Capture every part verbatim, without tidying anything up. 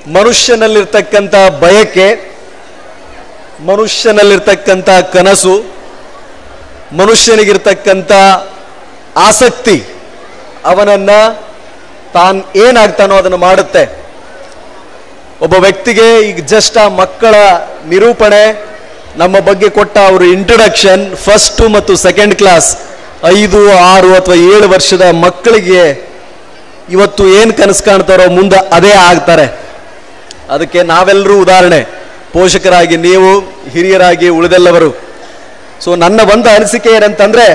ಮನುಷ್ಯನಲ್ಲಿರ್ತಕ್ಕಂಥ ಬಯಕೆ, ಮನುಷ್ಯನಲ್ಲಿರ್ತಕ್ಕಂಥ ಕನಸು, ಮನುಷ್ಯನಿಗಿರ್ತಕ್ಕಂಥ ಆಸಕ್ತಿ ಅವನನ್ನ ತಾನು ಏನಾಗ್ತಾನೋ ಅದನ್ನು ಮಾಡುತ್ತೆ. ಒಬ್ಬ ವ್ಯಕ್ತಿಗೆ ಈಗ ಜಸ್ಟ್ ಆ ಮಕ್ಕಳ ನಿರೂಪಣೆ, ನಮ್ಮ ಬಗ್ಗೆ ಕೊಟ್ಟ ಅವರು ಇಂಟ್ರೊಡಕ್ಷನ್, ಫಸ್ಟ್ ಮತ್ತು ಸೆಕೆಂಡ್ ಕ್ಲಾಸ್ ಐದು ಆರು ಅಥವಾ ಏಳು ವರ್ಷದ ಮಕ್ಕಳಿಗೆ ಇವತ್ತು ಏನು ಕನಸು ಕಾಣ್ತಾರೋ ಮುಂದೆ ಅದೇ ಆಗ್ತಾರೆ. ಅದಕ್ಕೆ ನಾವೆಲ್ಲರೂ ಉದಾಹರಣೆ, ಪೋಷಕರಾಗಿ ನೀವು, ಹಿರಿಯರಾಗಿ ಉಳಿದೆಲ್ಲವರು. ಸೊ ನನ್ನ ಒಂದು ಅನಿಸಿಕೆ ಏನಂತಂದ್ರೆ,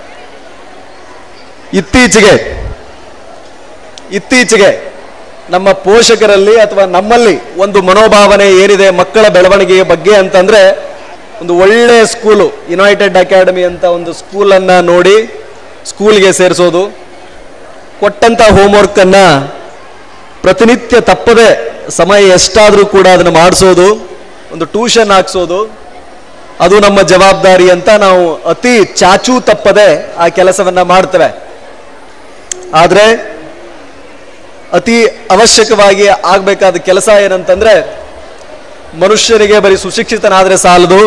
ಇತ್ತೀಚೆಗೆ ಇತ್ತೀಚೆಗೆ ನಮ್ಮ ಪೋಷಕರಲ್ಲಿ ಅಥವಾ ನಮ್ಮಲ್ಲಿ ಒಂದು ಮನೋಭಾವನೆ ಏನಿದೆ ಮಕ್ಕಳ ಬೆಳವಣಿಗೆಯ ಬಗ್ಗೆ ಅಂತಂದ್ರೆ, ಒಂದು ಒಳ್ಳೆ ಸ್ಕೂಲು, ಯುನೈಟೆಡ್ ಅಕಾಡೆಮಿ ಅಂತ ಒಂದು ಸ್ಕೂಲನ್ನು ನೋಡಿ ಸ್ಕೂಲ್ಗೆ ಸೇರಿಸೋದು, ಕೊಟ್ಟಂಥ ಹೋಮ್ವರ್ಕನ್ನು ಪ್ರತಿನಿತ್ಯ ತಪ್ಪದೆ ಸಮಯ ಎಷ್ಟಾದರೂ ಕೂಡ ಅದನ್ನು ಮಾಡಿಸೋದು, ಒಂದು ಟ್ಯೂಷನ್ ಹಾಕ್ಸೋದು, ಅದು ನಮ್ಮ ಜವಾಬ್ದಾರಿ ಅಂತ ನಾವು ಅತಿ ಚಾಚೂ ತಪ್ಪದೆ ಆ ಕೆಲಸವನ್ನು ಮಾಡ್ತೇವೆ. ಆದರೆ ಅತಿ ಅವಶ್ಯಕವಾಗಿ ಆಗಬೇಕಾದ ಕೆಲಸ ಏನಂತಂದ್ರೆ, ಮನುಷ್ಯನಿಗೆ ಬರೀ ಸುಶಿಕ್ಷಿತನಾದರೆ ಸಾಲದು,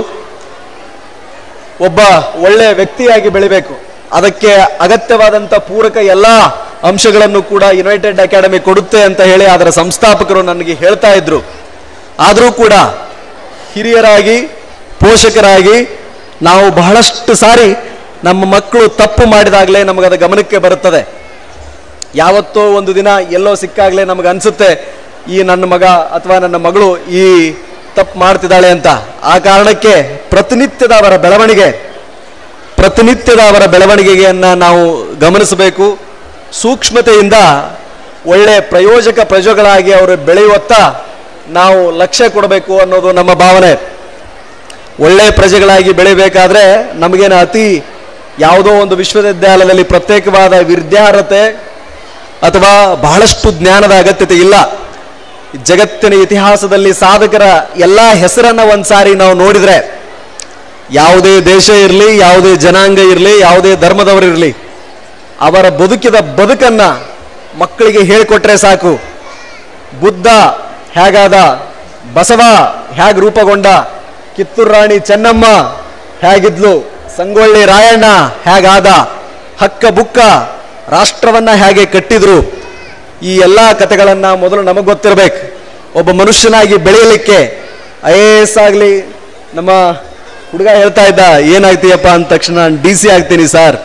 ಒಬ್ಬ ಒಳ್ಳೆಯ ವ್ಯಕ್ತಿಯಾಗಿ ಬೆಳಿಬೇಕು. ಅದಕ್ಕೆ ಅಗತ್ಯವಾದಂಥ ಪೂರಕ ಎಲ್ಲ ಅಂಶಗಳನ್ನು ಕೂಡ ಯುನೈಟೆಡ್ ಅಕಾಡೆಮಿ ಕೊಡುತ್ತೆ ಅಂತ ಹೇಳಿ ಅದರ ಸಂಸ್ಥಾಪಕರು ನನಗೆ ಹೇಳ್ತಾ ಇದ್ರು. ಆದರೂ ಕೂಡ ಹಿರಿಯರಾಗಿ, ಪೋಷಕರಾಗಿ ನಾವು ಬಹಳಷ್ಟು ಸಾರಿ ನಮ್ಮ ಮಕ್ಕಳು ತಪ್ಪು ಮಾಡಿದಾಗಲೇ ನಮಗದ ಗಮನಕ್ಕೆ ಬರುತ್ತದೆ. ಯಾವತ್ತೋ ಒಂದು ದಿನ ಎಲ್ಲೋ ಸಿಕ್ಕಾಗಲೇ ನಮಗೆ ಅನಿಸುತ್ತೆ, ಈ ನನ್ನ ಮಗ ಅಥವಾ ನನ್ನ ಮಗಳು ಈ ತಪ್ಪು ಮಾಡ್ತಿದ್ದಾಳೆ ಅಂತ. ಆ ಕಾರಣಕ್ಕೆ ಪ್ರತಿನಿತ್ಯದ ಅವರ ಬೆಳವಣಿಗೆ ಪ್ರತಿನಿತ್ಯದ ಅವರ ಬೆಳವಣಿಗೆಯನ್ನು ನಾವು ಗಮನಿಸಬೇಕು. ಸೂಕ್ಷ್ಮತೆಯಿಂದ ಒಳ್ಳೆ ಪ್ರಯೋಜಕ ಪ್ರಜೆಗಳಾಗಿ ಅವರು ಬೆಳೆಯುವತ್ತ ನಾವು ಲಕ್ಷ್ಯ ಕೊಡಬೇಕು ಅನ್ನೋದು ನಮ್ಮ ಭಾವನೆ. ಒಳ್ಳೆಯ ಪ್ರಜೆಗಳಾಗಿ ಬೆಳೆಯಬೇಕಾದ್ರೆ ನಮಗೇನು ಅತಿ ಯಾವುದೋ ಒಂದು ವಿಶ್ವವಿದ್ಯಾಲಯದಲ್ಲಿ ಪ್ರತ್ಯೇಕವಾದ ವಿದ್ಯಾರ್ಹತೆ ಅಥವಾ ಬಹಳಷ್ಟು ಜ್ಞಾನದ ಅಗತ್ಯತೆ ಇಲ್ಲ. ಜಗತ್ತಿನ ಇತಿಹಾಸದಲ್ಲಿ ಸಾಧಕರ ಎಲ್ಲ ಹೆಸರನ್ನು ಒಂದ್ಸಾರಿ ನಾವು ನೋಡಿದ್ರೆ, ಯಾವುದೇ ದೇಶ ಇರಲಿ, ಯಾವುದೇ ಜನಾಂಗ ಇರಲಿ, ಯಾವುದೇ ಧರ್ಮದವರಿರಲಿ, ಅವರ ಬದುಕಿದ ಬದುಕನ್ನ ಮಕ್ಕಳಿಗೆ ಹೇಳಿಕೊಟ್ರೆ ಸಾಕು. ಬುದ್ಧ ಹೇಗಾದ, ಬಸವ ಹೇಗೆ ರೂಪುಗೊಂಡ, ಕಿತ್ತೂರು ರಾಣಿ ಚೆನ್ನಮ್ಮ ಹೇಗಿದ್ಲು, ಸಂಗೊಳ್ಳಿ ರಾಯಣ್ಣ ಹೇಗಾದ, ಹಕ್ಕ ಬುಕ್ಕ ರಾಷ್ಟ್ರವನ್ನ ಹೇಗೆ ಕಟ್ಟಿದ್ರು, ಈ ಎಲ್ಲ ಕಥೆಗಳನ್ನು ಮೊದಲು ನಮಗೆ ಗೊತ್ತಿರಬೇಕು. ಒಬ್ಬ ಮನುಷ್ಯನಾಗಿ ಬೆಳೆಯಲಿಕ್ಕೆ ಐ ಎ ಎಸ್ ಆಗಲಿ, ನಮ್ಮ ಹುಡುಗ ಹೇಳ್ತಾ ಇದ್ದ, ಏನಾಗ್ತೀಯಪ್ಪ ಅಂದ ತಕ್ಷಣ ನಾನು ಡಿ ಸಿ ಆಗ್ತೀನಿ ಸರ್.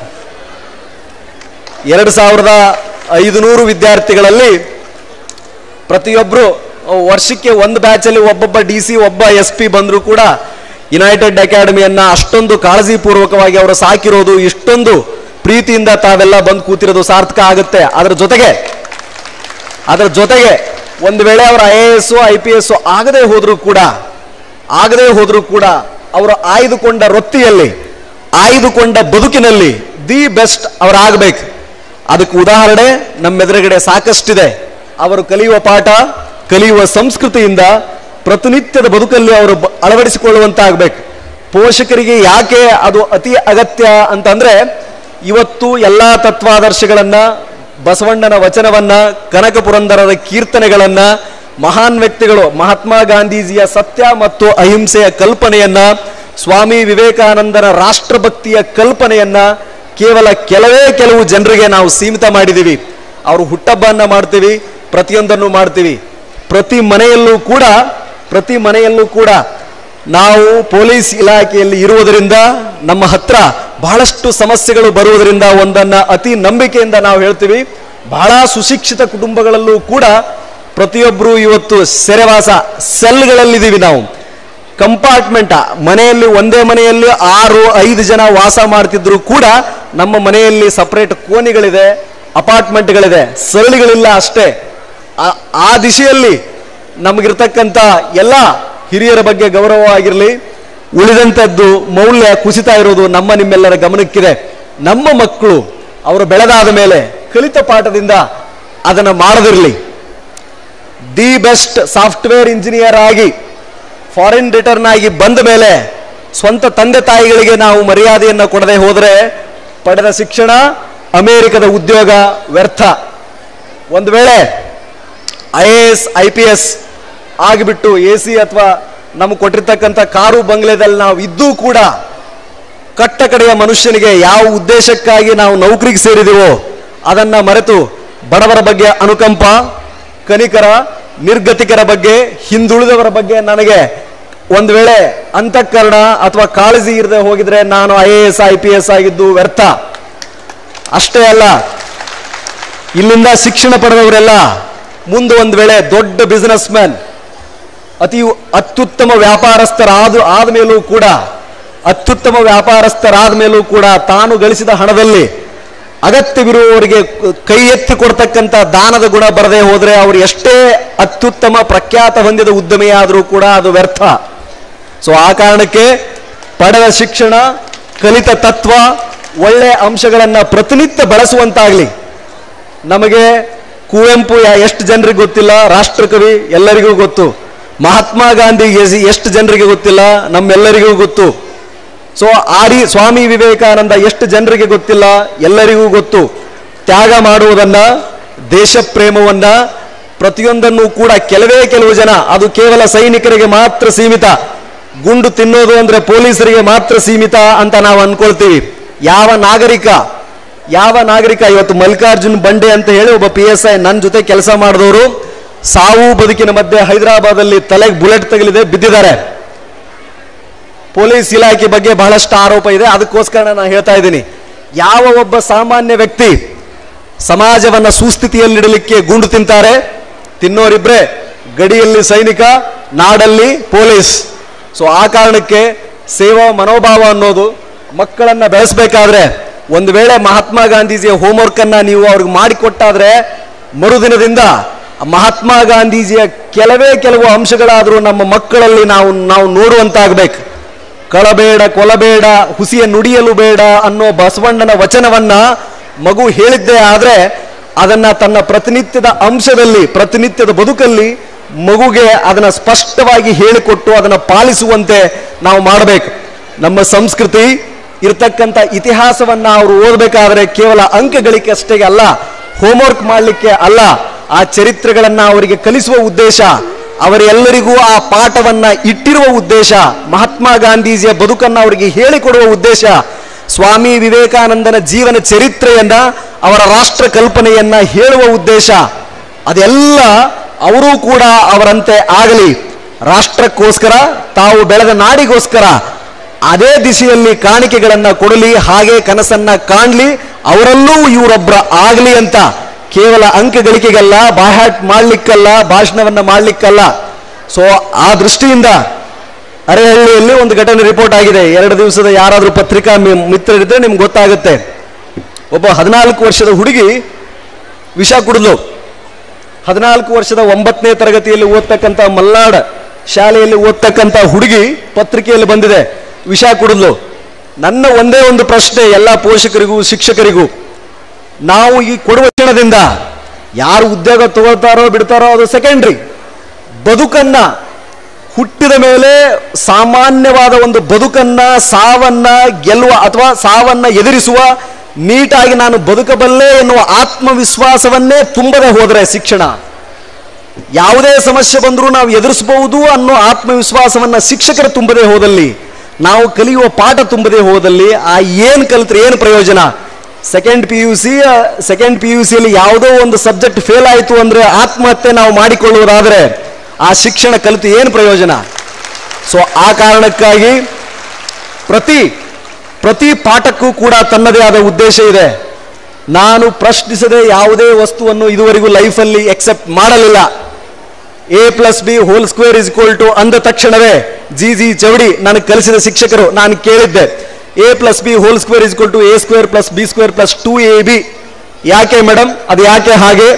ಎರಡು ಸಾವಿರದ ಐದುನೂರು ವಿದ್ಯಾರ್ಥಿಗಳಲ್ಲಿ ಪ್ರತಿಯೊಬ್ಬರು ವರ್ಷಕ್ಕೆ ಒಂದು ಬ್ಯಾಚಲ್ಲಿ ಒಬ್ಬೊಬ್ಬ ಡಿ ಸಿ, ಒಬ್ಬ ಎಸ್ ಪಿ ಬಂದರೂ ಕೂಡ ಯುನೈಟೆಡ್ ಅಕಾಡೆಮಿಯನ್ನ ಅಷ್ಟೊಂದು ಕಾಳಜಿಪೂರ್ವಕವಾಗಿ ಅವರು ಸಾಕಿರೋದು, ಇಷ್ಟೊಂದು ಪ್ರೀತಿಯಿಂದ ತಾವೆಲ್ಲ ಬಂದು ಕೂತಿರೋದು ಸಾರ್ಥಕ ಆಗುತ್ತೆ. ಅದರ ಜೊತೆಗೆ ಅದರ ಜೊತೆಗೆ ಒಂದು ವೇಳೆ ಅವರ I A S I P S ಆಗದೆ ಹೋದರೂ ಕೂಡ ಆಗದೆ ಹೋದರೂ ಕೂಡ ಅವರು ಆಯ್ದುಕೊಂಡ ವೃತ್ತಿಯಲ್ಲಿ, ಆಯ್ದುಕೊಂಡ ಬದುಕಿನಲ್ಲಿ ದಿ ಬೆಸ್ಟ್ ಅವರಾಗಬೇಕು. ಅದಕ್ಕೆ ಉದಾಹರಣೆ ನಮ್ಮೆದುರುಗಡೆ ಸಾಕಷ್ಟಿದೆ. ಅವರು ಕಲಿಯುವ ಪಾಠ, ಕಲಿಯುವ ಸಂಸ್ಕೃತಿಯಿಂದ ಪ್ರತಿನಿತ್ಯದ ಬದುಕಲ್ಲಿ ಅವರು ಅಳವಡಿಸಿಕೊಳ್ಳುವಂತಾಗಬೇಕು. ಪೋಷಕರಿಗೆ ಯಾಕೆ ಅದು ಅತಿ ಅಗತ್ಯ ಅಂತಂದ್ರೆ, ಇವತ್ತು ಎಲ್ಲ ತತ್ವಾದರ್ಶಗಳನ್ನ, ಬಸವಣ್ಣನ ವಚನವನ್ನ, ಕನಕ ಪುರಂದರದ ಕೀರ್ತನೆಗಳನ್ನ, ಮಹಾನ್ ವ್ಯಕ್ತಿಗಳು ಮಹಾತ್ಮ ಗಾಂಧೀಜಿಯ ಸತ್ಯ ಮತ್ತು ಅಹಿಂಸೆಯ ಕಲ್ಪನೆಯನ್ನ, ಸ್ವಾಮಿ ವಿವೇಕಾನಂದನ ರಾಷ್ಟ್ರಭಕ್ತಿಯ ಕಲ್ಪನೆಯನ್ನ ಕೇವಲ ಕೆಲವೇ ಕೆಲವು ಜನರಿಗೆ ನಾವು ಸೀಮಿತ ಮಾಡಿದ್ದೀವಿ. ಅವರು ಹುಟ್ಟಹಬ್ಬನ್ನ ಮಾಡ್ತೀವಿ, ಪ್ರತಿಯೊಂದನ್ನು ಮಾಡ್ತೀವಿ. ಪ್ರತಿ ಮನೆಯಲ್ಲೂ ಕೂಡ ಪ್ರತಿ ಮನೆಯಲ್ಲೂ ಕೂಡ ನಾವು ಪೊಲೀಸ್ ಇಲಾಖೆಯಲ್ಲಿ ಇರುವುದರಿಂದ ನಮ್ಮ ಹತ್ರ ಬಹಳಷ್ಟು ಸಮಸ್ಯೆಗಳು ಬರುವುದರಿಂದ ಒಂದನ್ನ ಅತಿ ನಂಬಿಕೆಯಿಂದ ನಾವು ಹೇಳ್ತೀವಿ, ಬಹಳ ಸುಶಿಕ್ಷಿತ ಕುಟುಂಬಗಳಲ್ಲೂ ಕೂಡ ಪ್ರತಿಯೊಬ್ಬರು ಇವತ್ತು ಸೆರೆವಾಸ ಸೆಲ್ಗಳಲ್ಲಿದ್ದೀವಿ. ನಾವು ಕಂಪಾರ್ಟ್ಮೆಂಟ್, ಮನೆಯಲ್ಲಿ ಒಂದೇ ಮನೆಯಲ್ಲಿ ಆರು ಐದು ಜನ ವಾಸ ಮಾಡ್ತಿದ್ರು ಕೂಡ ನಮ್ಮ ಮನೆಯಲ್ಲಿ ಸಪರೇಟ್ ಕೋಣೆಗಳಿದೆ, ಅಪಾರ್ಟ್ಮೆಂಟ್ಗಳಿದೆ, ಸರಳಿಗಳಿಲ್ಲ ಅಷ್ಟೇ. ಆ ದಿಶೆಯಲ್ಲಿ ನಮಗಿರ್ತಕ್ಕಂಥ ಎಲ್ಲ ಹಿರಿಯರ ಬಗ್ಗೆ ಗೌರವವಾಗಿರಲಿ, ಉಳಿದಂಥದ್ದು ಮೌಲ್ಯ ಕುಸಿತಾ ಇರೋದು ನಮ್ಮ ನಿಮ್ಮೆಲ್ಲರ ಗಮನಕ್ಕಿದೆ. ನಮ್ಮ ಮಕ್ಕಳು ಅವರು ಬೆಳೆದಾದ ಮೇಲೆ ಕಲಿತ ಪಾಠದಿಂದ ಅದನ್ನು ಮಾಡದಿರಲಿ. ದಿ ಬೆಸ್ಟ್ ಸಾಫ್ಟ್ವೇರ್ ಇಂಜಿನಿಯರ್ ಆಗಿ ಫಾರಿನ್ ರಿಟರ್ನ್ ಆಗಿ ಬಂದ ಮೇಲೆ ಸ್ವಂತ ತಂದೆ ತಾಯಿಗಳಿಗೆ ನಾವು ಮರ್ಯಾದೆಯನ್ನು ಕೊಡದೆ ಹೋದರೆ ಪಡೆದ ಶಿಕ್ಷಣ, ಅಮೆರಿಕದ ಉದ್ಯೋಗ ವ್ಯರ್ಥ. ಒಂದು ವೇಳೆ I A S I P S ಆಗಿಬಿಟ್ಟು ಎ ಸಿ ಅಥವಾ ನಮಗೆ ಕೊಟ್ಟಿರ್ತಕ್ಕಂಥ ಕಾರು ಬಂಗ್ಲೆದಲ್ಲಿ ನಾವು ಇದ್ದೂ ಕೂಡ ಕಟ್ಟ ಕಡೆಯ ಮನುಷ್ಯನಿಗೆ ಯಾವ ಉದ್ದೇಶಕ್ಕಾಗಿ ನಾವು ನೌಕರಿಗೆ ಸೇರಿದೆವೋ ಅದನ್ನ ಮರೆತು ಬಡವರ ಬಗ್ಗೆ ಅನುಕಂಪ, ಕನಿಕರ, ನಿರ್ಗತಿಕರ ಬಗ್ಗೆ, ಹಿಂದುಳಿದವರ ಬಗ್ಗೆ ನನಗೆ ಒಂದು ವೇಳೆ ಅಂತಃಕರಣ ಅಥವಾ ಕಾಳಜಿ ಇರದೆ ಹೋಗಿದ್ರೆ ನಾನು I A S I P S ಆಗಿದ್ದು ವ್ಯರ್ಥ. ಅಷ್ಟೇ ಅಲ್ಲ, ಇಲ್ಲಿಂದ ಶಿಕ್ಷಣ ಪಡೆದವರೆಲ್ಲ ಮುಂದೆ ಒಂದು ವೇಳೆ ದೊಡ್ಡ ಬಿಸಿನೆಸ್ ಮ್ಯಾನ್, ಅತಿ ಅತ್ಯುತ್ತಮ ವ್ಯಾಪಾರಸ್ಥರಾದ ಆದ ಮೇಲೂ ಕೂಡ ಅತ್ಯುತ್ತಮ ವ್ಯಾಪಾರಸ್ಥರಾದ ಮೇಲೂ ಕೂಡ ತಾನು ಗಳಿಸಿದ ಹಣದಲ್ಲಿ ಅಗತ್ಯವಿರುವವರಿಗೆ ಕೈ ಎತ್ತಿ ಕೊಡ್ತಕ್ಕಂಥ ದಾನದ ಗುಣ ಬರದೇ ಹೋದರೆ ಅವರು ಎಷ್ಟೇ ಅತ್ಯುತ್ತಮ ಪ್ರಖ್ಯಾತ ಹೊಂದಿದ ಉದ್ಯಮಿಯಾದರೂ ಕೂಡ ಅದು ವ್ಯರ್ಥ. ಸೊ ಆ ಕಾರಣಕ್ಕೆ ಪಡೆದ ಶಿಕ್ಷಣ, ಕಲಿತ ತತ್ವ, ಒಳ್ಳೆಯ ಅಂಶಗಳನ್ನು ಪ್ರತಿನಿತ್ಯ ಬಳಸುವಂತಾಗಲಿ. ನಮಗೆ ಕುವೆಂಪು ಎಷ್ಟು ಜನರಿಗೆ ಗೊತ್ತಿಲ್ಲ, ರಾಷ್ಟ್ರಕವಿ ಎಲ್ಲರಿಗೂ ಗೊತ್ತು. ಮಹಾತ್ಮ ಗಾಂಧಿ ಎಷ್ಟು ಜನರಿಗೆ ಗೊತ್ತಿಲ್ಲ, ನಮ್ಮೆಲ್ಲರಿಗೂ ಗೊತ್ತು. ಸೊ ಆರಿ ಸ್ವಾಮಿ ವಿವೇಕಾನಂದ ಎಷ್ಟು ಜನರಿಗೆ ಗೊತ್ತಿಲ್ಲ, ಎಲ್ಲರಿಗೂ ಗೊತ್ತು. ತ್ಯಾಗ ಮಾಡುವುದನ್ನ, ದೇಶ ಪ್ರೇಮವನ್ನ, ಪ್ರತಿಯೊಂದನ್ನು ಕೂಡ ಕೆಲವೇ ಕೆಲವು ಜನ, ಅದು ಕೇವಲ ಸೈನಿಕರಿಗೆ ಮಾತ್ರ ಸೀಮಿತ, ಗುಂಡು ತಿನ್ನೋದು ಅಂದ್ರೆ ಪೊಲೀಸರಿಗೆ ಮಾತ್ರ ಸೀಮಿತ ಅಂತ ನಾವು ಅನ್ಕೊಳ್ತೀವಿ. ಯಾವ ನಾಗರಿಕ ಯಾವ ನಾಗರಿಕ ಇವತ್ತು ಮಲ್ಲಿಕಾರ್ಜುನ್ ಬಂಡೆ ಅಂತ ಹೇಳಿ ಒಬ್ಬ ಪಿ ಎಸ್ ಐ ನನ್ನ ಜೊತೆ ಕೆಲಸ ಮಾಡಿದವರು ಸಾವು ಬದುಕಿನ ಮಧ್ಯೆ ಹೈದರಾಬಾದಲ್ಲಿ ತಲೆಗೆ ಬುಲೆಟ್ ತಗಲಿದೆ, ಬಿದ್ದಿದ್ದಾರೆ. ಪೊಲೀಸ್ ಇಲಾಖೆ ಬಗ್ಗೆ ಬಹಳಷ್ಟು ಆರೋಪ ಇದೆ, ಅದಕ್ಕೋಸ್ಕರ ನಾನು ಹೇಳ್ತಾ ಇದ್ದೀನಿ. ಯಾವ ಒಬ್ಬ ಸಾಮಾನ್ಯ ವ್ಯಕ್ತಿ ಸಮಾಜವನ್ನ ಸುಸ್ಥಿತಿಯಲ್ಲಿಡಲಿಕ್ಕೆ ಗುಂಡು ತಿಂತಾರೆ? ತಿನ್ನೋರಿಬ್ರೆ, ಗಡಿಯಲ್ಲಿ ಸೈನಿಕ, ನಾಡಲ್ಲಿ ಪೊಲೀಸ್. ಸೊ ಆ ಕಾರಣಕ್ಕೆ ಸೇವಾ ಮನೋಭಾವ ಅನ್ನೋದು ಮಕ್ಕಳನ್ನ ಬೆಳೆಸಬೇಕಾದ್ರೆ, ಒಂದು ವೇಳೆ ಮಹಾತ್ಮ ಗಾಂಧೀಜಿಯ ಹೋಮ್ವರ್ಕ್ ಅನ್ನ ನೀವು ಅವ್ರಿಗೆ ಮಾಡಿಕೊಟ್ಟಾದ್ರೆ ಮರುದಿನದಿಂದ ಮಹಾತ್ಮ ಗಾಂಧೀಜಿಯ ಕೆಲವೇ ಕೆಲವು ಅಂಶಗಳಾದರೂ ನಮ್ಮ ಮಕ್ಕಳಲ್ಲಿ ನಾವು ನಾವು ನೋಡುವಂತಾಗಬೇಕು. ಕಳಬೇಡ, ಕೊಲಬೇಡ, ಹುಸಿಯ ನುಡಿಯಲು ಬೇಡ ಅನ್ನೋ ಬಸವಣ್ಣನ ವಚನವನ್ನ ಮಗು ಹೇಳಿದ್ದೇ ಆದ್ರೆ ಅದನ್ನ ತನ್ನ ಪ್ರತಿನಿತ್ಯದ ಅಂಶದಲ್ಲಿ, ಪ್ರತಿನಿತ್ಯದ ಬದುಕಲ್ಲಿ ಮಗುಗೆ ಅದನ್ನ ಸ್ಪಷ್ಟವಾಗಿ ಹೇಳಿಕೊಟ್ಟು ಅದನ್ನ ಪಾಲಿಸುವಂತೆ ನಾವು ಮಾಡಬೇಕು. ನಮ್ಮ ಸಂಸ್ಕೃತಿ ಇರ್ತಕ್ಕಂಥ ಇತಿಹಾಸವನ್ನ ಅವರು ಓದಬೇಕಾದ್ರೆ ಕೇವಲ ಅಂಕ ಗಳಿಕೆ ಅಷ್ಟೇ ಅಲ್ಲ, ಹೋಮ್ವರ್ಕ್ ಮಾಡಲಿಕ್ಕೆ ಅಲ್ಲ, ಆ ಚರಿತ್ರೆಗಳನ್ನ ಅವರಿಗೆ ಕಲಿಸುವ ಉದ್ದೇಶ, ಅವರೆಲ್ಲರಿಗೂ ಆ ಪಾಠವನ್ನ ಇಟ್ಟಿರುವ ಉದ್ದೇಶ, ಮಹಾತ್ಮ ಗಾಂಧೀಜಿಯ ಬದುಕನ್ನ ಅವರಿಗೆ ಹೇಳಿಕೊಡುವ ಉದ್ದೇಶ, ಸ್ವಾಮಿ ವಿವೇಕಾನಂದನ ಜೀವನ ಚರಿತ್ರೆಯನ್ನ, ಅವರ ರಾಷ್ಟ್ರ ಕಲ್ಪನೆಯನ್ನ ಹೇಳುವ ಉದ್ದೇಶ, ಅದೆಲ್ಲ ಅವರೂ ಕೂಡ ಅವರಂತೆ ಆಗಲಿ, ರಾಷ್ಟ್ರಕ್ಕೋಸ್ಕರ, ತಾವು ಬೆಳೆದ ನಾಡಿಗೋಸ್ಕರ ಅದೇ ದಿಶೆಯಲ್ಲಿ ಕಾಣಿಕೆಗಳನ್ನ ಕೊಡಲಿ, ಹಾಗೆ ಕನಸನ್ನ ಕಾಣಲಿ, ಅವರಲ್ಲೂ ಇವರೊಬ್ಬರ ಆಗಲಿ ಅಂತ. ಕೇವಲ ಅಂಕ ಗಳಿಕೆಗಲ್ಲ, ಬಾಹ್ಯಾಟ್ ಮಾಡ್ಲಿಕ್ಕಲ್ಲ, ಭಾಷಣವನ್ನ ಮಾಡ್ಲಿಕ್ಕಲ್ಲ. ಸೊ ಆ ದೃಷ್ಟಿಯಿಂದ ಅರೆಹಳ್ಳಿಯಲ್ಲಿ ಒಂದು ಘಟನೆ ರಿಪೋರ್ಟ್ ಆಗಿದೆ. ಎರಡು ದಿವಸದ ಯಾರಾದ್ರೂ ಪತ್ರಿಕಾ ಮಿತ್ರರಿದ್ರೆ ನಿಮ್ಗೆ ಗೊತ್ತಾಗುತ್ತೆ. ಒಬ್ಬ ಹದಿನಾಲ್ಕು ವರ್ಷದ ಹುಡುಗಿ ವಿಷ ಕುಡಿದ್ಲು. ಹದಿನಾಲ್ಕು ವರ್ಷದ ಒಂಬತ್ತನೇ ತರಗತಿಯಲ್ಲಿ ಓದ್ತಕ್ಕಂಥ ಮಲ್ನಾಡ್ ಶಾಲೆಯಲ್ಲಿ ಓದ್ತಕ್ಕಂಥ ಹುಡುಗಿ ಪತ್ರಿಕೆಯಲ್ಲಿ ಬಂದಿದೆ, ವಿಷ ಕುಡಿದ್ಲು. ನನ್ನ ಒಂದೇ ಒಂದು ಪ್ರಶ್ನೆ ಎಲ್ಲ ಪೋಷಕರಿಗೂ ಶಿಕ್ಷಕರಿಗೂ, ನಾವು ಈ ಕೊಡುವ ಕ್ಷಣದಿಂದ ಯಾರು ಉದ್ಯೋಗ ತಗೊಳ್ತಾರೋ ಬಿಡ್ತಾರೋ ಅದು ಸೆಕೆಂಡ್ರಿ. ಬದುಕನ್ನ ಹುಟ್ಟಿದ ಮೇಲೆ ಸಾಮಾನ್ಯವಾದ ಒಂದು ಬದುಕನ್ನ, ಸಾವನ್ನ ಗೆಲ್ಲುವ ಅಥವಾ ಸಾವನ್ನ ಎದುರಿಸುವ, ನೀಟಾಗಿ ನಾನು ಬದುಕಬಲ್ಲೆ ಎನ್ನುವ ಆತ್ಮವಿಶ್ವಾಸವನ್ನೇ ತುಂಬದೆ ಹೋದರೆ ಶಿಕ್ಷಣ, ಯಾವುದೇ ಸಮಸ್ಯೆ ಬಂದರೂ ನಾವು ಎದುರಿಸಬಹುದು ಅನ್ನೋ ಆತ್ಮವಿಶ್ವಾಸವನ್ನ ಶಿಕ್ಷಕರು ತುಂಬದೆ ಹೋದಲ್ಲಿ, ನಾವು ಕಲಿಯುವ ಪಾಠ ತುಂಬದೆ ಹೋದಲ್ಲಿ ಆ ಏನ್ ಕಲಿತ್ರೆ ಏನು ಪ್ರಯೋಜನ? Second P U C second P U ಸಿಯಲ್ಲಿ ಯಾವುದೋ ಒಂದು ಸಬ್ಜೆಕ್ಟ್ ಫೇಲ್ ಆಯಿತು ಅಂದ್ರೆ ಆತ್ಮಹತ್ಯೆ ನಾವು ಮಾಡಿಕೊಳ್ಳುವುದಾದ್ರೆ ಆ ಶಿಕ್ಷಣ ಕಲಿತು ಏನು ಪ್ರಯೋಜನ? ಸೊ ಆ ಕಾರಣಕ್ಕಾಗಿ ಪ್ರತಿ ಪ್ರತಿ ಪಾಠಕ್ಕೂ ಕೂಡ ತನ್ನದೇ ಆದ ಉದ್ದೇಶ ಇದೆ. ನಾನು ಪ್ರಶ್ನಿಸದೆ ಯಾವುದೇ ವಸ್ತುವನ್ನು ಇದುವರೆಗೂ ಲೈಫಲ್ಲಿ ಎಕ್ಸೆಪ್ಟ್ ಮಾಡಲಿಲ್ಲ. A plus B whole square is equal to ಅಂದ ತಕ್ಷಣವೇ ಜಿ ಜಿ ಚೌಡಿ ನನಗೆ ಕಲಿಸಿದ ಶಿಕ್ಷಕರು ನಾನು ಕೇಳಿದ್ದೆ, A plus B whole square is equal to A square plus B square plus two A B. ಯಾಕೆ ಮೇಡಮ್? ಅದು ಯಾಕೆ ಹಾಗೆ?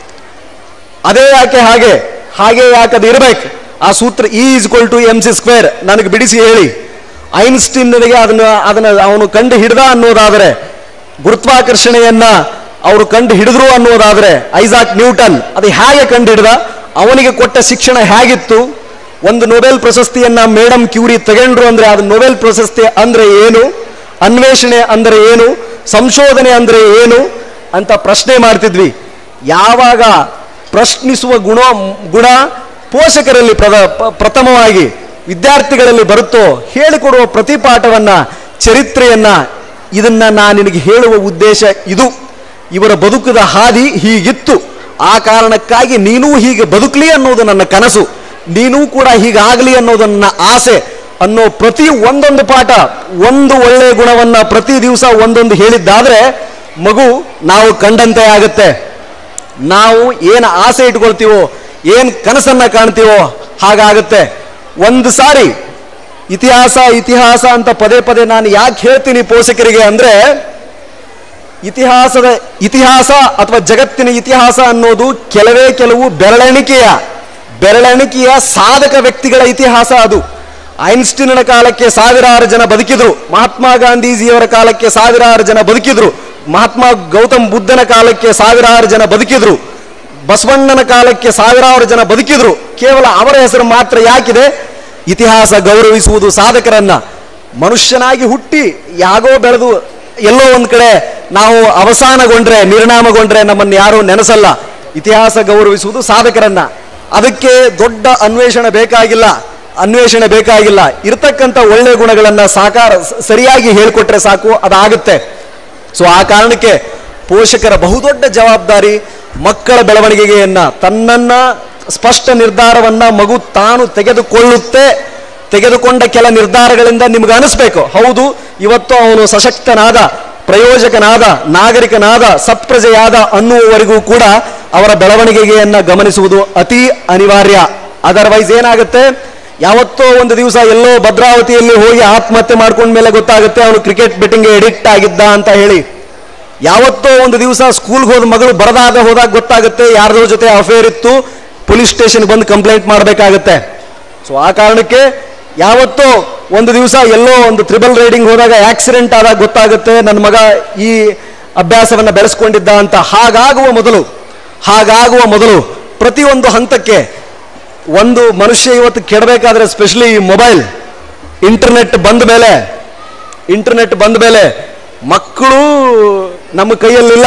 ಅದೇ ಯಾಕೆ ಹಾಗೆ? ಹಾಗೆ ಯಾಕೆ ಅದು ಇರಬೇಕು? ಆ ಸೂತ್ರ E is equal to M C square ನನಗೆ ಬಿಡಿಸಿ ಹೇಳಿ. ಐನ್ಸ್ಟೀನ್ಗೆ ಅದನ್ನ ಅದನ್ನ ಅವನು ಕಂಡು ಹಿಡ್ದ ಅನ್ನೋದಾದರೆ, ಗುರುತ್ವಾಕರ್ಷಣೆಯನ್ನ ಅವರು ಕಂಡು ಹಿಡಿದ್ರು ಅನ್ನೋದಾದ್ರೆ, ಐಸಾಕ್ ನ್ಯೂಟನ್ ಅದು ಹೇಗೆ ಕಂಡು ಹಿಡ್ದ? ಅವನಿಗೆ ಕೊಟ್ಟ ಶಿಕ್ಷಣ ಹೇಗಿತ್ತು? ಒಂದು ನೊಬೆಲ್ ಪ್ರಶಸ್ತಿಯನ್ನ ಮೇಡಮ್ ಕ್ಯೂರಿ ತಗೊಂಡ್ರು ಅಂದ್ರೆ ಅದು ನೊಬೆಲ್ ಪ್ರಶಸ್ತಿ ಅಂದ್ರೆ ಏನು, ಅನ್ವೇಷಣೆ ಅಂದ್ರೆ ಏನು, ಸಂಶೋಧನೆ ಅಂದ್ರೆ ಏನು ಅಂತ ಪ್ರಶ್ನೆ ಮಾಡ್ತಿದ್ವಿ. ಯಾವಾಗ ಪ್ರಶ್ನಿಸುವ ಗುಣ ಗುಣ ಪೋಷಕರಲ್ಲಿ ಪ್ರದ ಪ್ರಥಮವಾಗಿ ವಿದ್ಯಾರ್ಥಿಗಳಲ್ಲಿ ಬರುತ್ತೋ ಹೇಳಿಕೊಡುವ ಪ್ರತಿಪಾಠವನ್ನ, ಚರಿತ್ರೆಯನ್ನ, ಇದನ್ನ ನಾನು ನಿನಗೆ ಹೇಳುವ ಉದ್ದೇಶ ಇದು. ಇವರ ಬದುಕದ ಹಾದಿ ಹೀಗಿತ್ತು, ಆ ಕಾರಣಕ್ಕಾಗಿ ನೀನೂ ಹೀಗೆ ಬದುಕಲಿ ಅನ್ನೋದು ನನ್ನ ಕನಸು, ನೀನೂ ಕೂಡ ಹೀಗಾಗಲಿ ಅನ್ನೋದು ನನ್ನ ಆಸೆ ಅನ್ನೋ ಪ್ರತಿ ಒಂದೊಂದು ಪಾಠ, ಒಂದು ಒಳ್ಳೆಯ ಗುಣವನ್ನ ಪ್ರತಿ ದಿವಸ ಒಂದೊಂದು ಹೇಳಿದ್ದಾದ್ರೆ ಮಗು ನಾವು ಕಂಡಂತೆ ಆಗುತ್ತೆ. ನಾವು ಏನು ಆಸೆ ಇಟ್ಕೊಳ್ತೀವೋ, ಏನು ಕನಸನ್ನ ಕಾಣ್ತೀವೋ ಹಾಗಾಗುತ್ತೆ. ಒಂದು ಸಾರಿ ಇತಿಹಾಸ ಇತಿಹಾಸ ಅಂತ ಪದೇ ಪದೇ ನಾನು ಯಾಕೆ ಹೇಳ್ತೀನಿ ಪೋಷಕರಿಗೆ ಅಂದ್ರೆ, ಇತಿಹಾಸದ ಇತಿಹಾಸ ಅಥವಾ ಜಗತ್ತಿನ ಇತಿಹಾಸ ಅನ್ನೋದು ಕೆಲವೇ ಕೆಲವು ಬೆರಳೆಣಿಕೆಯ ಬೆರಳೆಣಿಕೆಯ ಸಾಧಕ ವ್ಯಕ್ತಿಗಳ ಇತಿಹಾಸ. ಅದು ಐನ್ಸ್ಟೀನ್ನ ಕಾಲಕ್ಕೆ ಸಾವಿರಾರು ಜನ ಬದುಕಿದ್ರು, ಮಹಾತ್ಮ ಗಾಂಧೀಜಿಯವರ ಕಾಲಕ್ಕೆ ಸಾವಿರಾರು ಜನ ಬದುಕಿದ್ರು, ಮಹಾತ್ಮ ಗೌತಮ್ ಬುದ್ಧನ ಕಾಲಕ್ಕೆ ಸಾವಿರಾರು ಜನ ಬದುಕಿದ್ರು, ಬಸವಣ್ಣನ ಕಾಲಕ್ಕೆ ಸಾವಿರಾರು ಜನ ಬದುಕಿದ್ರು. ಕೇವಲ ಅವರ ಹೆಸರು ಮಾತ್ರ ಯಾಕಿದೆ? ಇತಿಹಾಸ ಗೌರವಿಸುವುದು ಸಾಧಕರನ್ನ. ಮನುಷ್ಯನಾಗಿ ಹುಟ್ಟಿ ಯಾಗೋ ಬೆಳೆದು ಎಲ್ಲೋ ಒಂದ್ ಕಡೆ ನಾವು ಅವಸಾನಗೊಂಡ್ರೆ, ನಿರ್ನಾಮಗೊಂಡ್ರೆ ನಮ್ಮನ್ನು ಯಾರೂ ನೆನೆಸಲ್ಲ. ಇತಿಹಾಸ ಗೌರವಿಸುವುದು ಸಾಧಕರನ್ನ. ಅದಕ್ಕೆ ದೊಡ್ಡ ಅನ್ವೇಷಣೆ ಬೇಕಾಗಿಲ್ಲ ಅನ್ವೇಷಣೆ ಬೇಕಾಗಿಲ್ಲ ಇರತಕ್ಕಂಥ ಒಳ್ಳೆ ಗುಣಗಳನ್ನ ಸಾಕಾರ ಸರಿಯಾಗಿ ಹೇಳಿಕೊಟ್ರೆ ಸಾಕು, ಅದಾಗುತ್ತೆ. ಸೊ ಆ ಕಾರಣಕ್ಕೆ ಪೋಷಕರ ಬಹುದೊಡ್ಡ ಜವಾಬ್ದಾರಿ ಮಕ್ಕಳ ಬೆಳವಣಿಗೆಯನ್ನ, ತನ್ನನ್ನ ಸ್ಪಷ್ಟ ನಿರ್ಧಾರವನ್ನ ಮಗು ತಾನು ತೆಗೆದುಕೊಳ್ಳುತ್ತೆ. ತೆಗೆದುಕೊಂಡ ಕೆಲ ನಿರ್ಧಾರಗಳಿಂದ ನಿಮ್ಗೆ ಅನಿಸ್ಬೇಕು, ಹೌದು ಇವತ್ತು ಅವನು ಸಶಕ್ತನಾದ, ಪ್ರಯೋಜಕನಾದ, ನಾಗರಿಕನಾದ, ಸತ್ಪ್ರಜೆಯಾದ ಅನ್ನುವವರೆಗೂ ಕೂಡ ಅವರ ಬೆಳವಣಿಗೆಯನ್ನ ಗಮನಿಸುವುದು ಅತಿ ಅನಿವಾರ್ಯ. ಅದರ್ವೈಸ್ ಏನಾಗುತ್ತೆ, ಯಾವತ್ತೋ ಒಂದು ದಿವಸ ಎಲ್ಲೋ ಭದ್ರಾವತಿಯಲ್ಲಿ ಹೋಗಿ ಆತ್ಮಹತ್ಯೆ ಮಾಡ್ಕೊಂಡ ಮೇಲೆ ಗೊತ್ತಾಗುತ್ತೆ ಅವನು ಕ್ರಿಕೆಟ್ ಬೆಟ್ಟಿಂಗ್ಗೆ ಎಡಿಕ್ಟ್ ಆಗಿದ್ದ ಅಂತ ಹೇಳಿ. ಯಾವತ್ತೋ ಒಂದು ದಿವಸ ಸ್ಕೂಲ್ಗೆ ಹೋದ ಮಗಳು ಬರದಾದ ಹೋದಾಗ ಗೊತ್ತಾಗುತ್ತೆ ಯಾರ್ದೋ ಜೊತೆ ಅಫೇರ್ ಇತ್ತು, ಪೊಲೀಸ್ ಸ್ಟೇಷನ್ ಬಂದು ಕಂಪ್ಲೇಂಟ್ ಮಾಡಬೇಕಾಗತ್ತೆ. ಸೊ ಆ ಕಾರಣಕ್ಕೆ ಯಾವತ್ತೋ ಒಂದು ದಿವಸ ಎಲ್ಲೋ ಒಂದು ತ್ರಿಬಲ್ ರೈಡಿಂಗ್ ಹೋದಾಗ ಆಕ್ಸಿಡೆಂಟ್ ಆದಾಗ ಗೊತ್ತಾಗುತ್ತೆ ನನ್ನ ಮಗ ಈ ಅಭ್ಯಾಸವನ್ನ ಬೆಳೆಸ್ಕೊಂಡಿದ್ದ ಅಂತ. ಹಾಗಾಗುವ ಮೊದಲು ಹಾಗಾಗುವ ಮೊದಲು ಪ್ರತಿಯೊಂದು ಹಂತಕ್ಕೆ ಒಂದು ಮನುಷ್ಯ ಇವತ್ತು ಕೆಡಬೇಕಾದ್ರೆ, ಸ್ಪೆಷಲಿ ಮೊಬೈಲ್ ಇಂಟರ್ನೆಟ್ ಬಂದ ಮೇಲೆ ಇಂಟರ್ನೆಟ್ ಬಂದ ಮೇಲೆ ಮಕ್ಕಳು ನಮ್ಮ ಕೈಯಲ್ಲಿಲ್ಲ.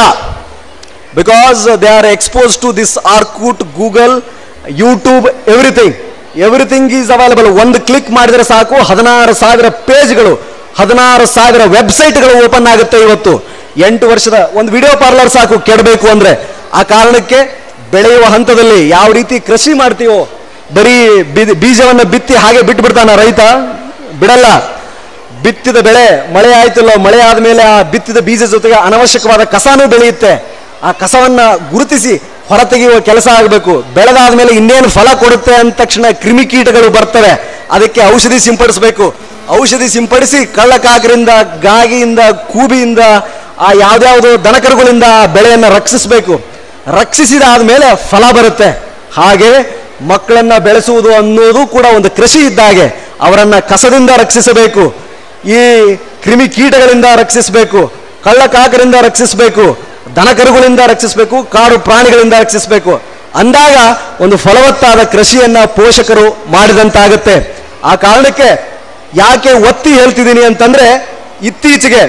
Because they are expose to this Orkut, Google, YouTube, everything everything is available. ಒಂದು ಕ್ಲಿಕ್ ಮಾಡಿದ್ರೆ ಸಾಕು ಹದಿನಾರು ಸಾವಿರ ಪೇಜ್ಗಳು, ಹದಿನಾರು ಸಾವಿರ ವೆಬ್ಸೈಟ್ಗಳು ಓಪನ್ ಆಗುತ್ತೆ. ಇವತ್ತು ಎಂಟು ವರ್ಷದ ಒಂದು ವಿಡಿಯೋ ಪಾರ್ಲರ್ ಸಾಕು ಕೆಡಬೇಕು ಅಂದ್ರೆ. ಆ ಕಾರಣಕ್ಕೆ ಬೆಳೆಯುವ ಹಂತದಲ್ಲಿ ಯಾವ ರೀತಿ ಕೃಷಿ ಮಾಡ್ತೀವೋ, ಬರೀ ಬೀಜವನ್ನು ಬಿತ್ತಿ ಹಾಗೆ ಬಿಟ್ಟು ಬಿಡ್ತಾನ ರೈತ? ಬಿಡಲ್ಲ. ಬಿತ್ತಿದ ಬೆಳೆ ಮಳೆ ಆಯ್ತಲ್ಲ, ಮಳೆ ಆದ್ಮೇಲೆ ಆ ಬಿತ್ತಿದ ಬೀಜ ಜೊತೆಗೆ ಅನವಶ್ಯಕವಾದ ಕಸನೂ ಬೆಳೆಯುತ್ತೆ. ಆ ಕಸವನ್ನ ಗುರುತಿಸಿ ಹೊರತೆಗೆಯುವ ಕೆಲಸ ಆಗಬೇಕು. ಬೆಳೆದಾದ್ಮೇಲೆ ಇನ್ನೇನು ಫಲ ಕೊಡುತ್ತೆ ಅಂದ ತಕ್ಷಣ ಕ್ರಿಮಿಕೀಟಗಳು ಬರ್ತವೆ, ಅದಕ್ಕೆ ಔಷಧಿ ಸಿಂಪಡಿಸಬೇಕು. ಔಷಧಿ ಸಿಂಪಡಿಸಿ ಕಳ್ಳಕಾಕರಿಂದ, ಗಾಗಿಯಿಂದ, ಕೂಬಿಯಿಂದ, ಆ ಯಾವ್ದಾವುದೋ ದನಕರುಗಳಿಂದ ಬೆಳೆಯನ್ನು ರಕ್ಷಿಸಬೇಕು. ರಕ್ಷಿಸಿದಾದ್ಮೇಲೆ ಫಲ ಬರುತ್ತೆ. ಹಾಗೆ ಮಕ್ಕಳನ್ನ ಬೆಳೆಸುವುದು ಅನ್ನೋದು ಕೂಡ ಒಂದು ಕೃಷಿ ಇದ್ದಾಗೆ. ಅವರನ್ನ ಕಸದಿಂದ ರಕ್ಷಿಸಬೇಕು, ಈ ಕ್ರಿಮಿ ಕೀಟಗಳಿಂದ ರಕ್ಷಿಸಬೇಕು, ಕಳ್ಳಕಾಕರಿಂದ ರಕ್ಷಿಸಬೇಕು, ದನಕರುಗಳಿಂದ ರಕ್ಷಿಸಬೇಕು, ಕಾಡು ಪ್ರಾಣಿಗಳಿಂದ ರಕ್ಷಿಸಬೇಕು. ಅಂದಾಗ ಒಂದು ಫಲವತ್ತಾದ ಕೃಷಿಯನ್ನ ಪೋಷಕರು ಮಾಡಿದಂತಾಗುತ್ತೆ. ಆ ಕಾರಣಕ್ಕೆ ಯಾಕೆ ಒತ್ತಿ ಹೇಳ್ತಿದ್ದೀನಿ ಅಂತಂದ್ರೆ, ಇತ್ತೀಚೆಗೆ